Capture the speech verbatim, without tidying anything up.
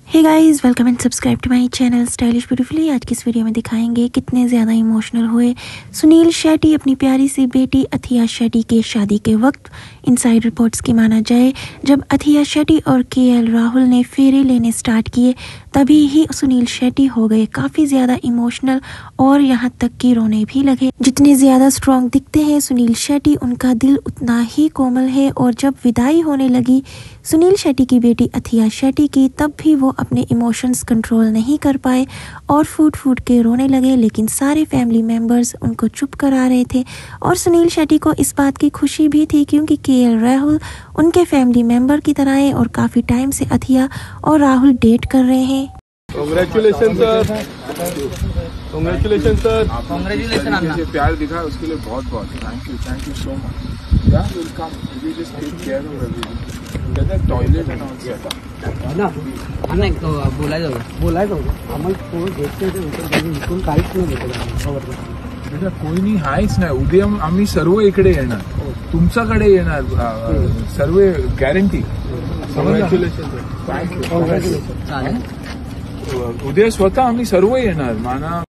Hey guys, welcome and subscribe to my channel stylish beautifully. आज की इस video में दिखाएंगे कितने ज़्यादा इमोशनल हुए सुनील शेट्टी अपनी प्यारी सी बेटी अथिया शेट्टी के शादी के वक्त। इनसाइड रिपोर्ट्स की माना जाए, जब अथिया शेट्टी और के एल राहुल ने फेरे लेने स्टार्ट किए तभी ही सुनील शेट्टी हो गए काफ़ी ज़्यादा इमोशनल और यहाँ तक कि रोने भी लगे। जितने ज़्यादा स्ट्रॉन्ग दिखते हैं सुनील शेट्टी, उनका दिल उतना ही कोमल है। और जब विदाई होने लगी सुनील शेट्टी की बेटी अथिया शेट्टी की, तब भी वो अपने इमोशंस कंट्रोल नहीं कर पाए और फूट फूट के रोने लगे। लेकिन सारे फैमिली मेंबर्स उनको चुप करा रहे थे और सुनील शेट्टी को इस बात की खुशी भी थी क्योंकि के एल राहुल उनके फैमिली मेंबर की तरह है और काफ़ी टाइम से अथिया और राहुल डेट कर रहे हैं। Congratulation sir, congratulation sir, congratulation Anna. प्यार दिखा उसके लिए बहुत बहुत thank you, thank you so much. Yeah welcome, you just take care of everything. Toilet and all ना अन्ना एक तो बोलायचं होतं बोलायचं होतं आम्हाला कोण घेत नाही, इकडून काहीच नाही भेटत बेटा, कोई नाही आहेच नाही। उद्या आम्ही सर्व इकडे येणार, तुमच्याकडे येणार सर्व, guarantee. Congratulation sir, thank you. चालेल, उद्या स्वतः आम्ही सर्व येणार माना।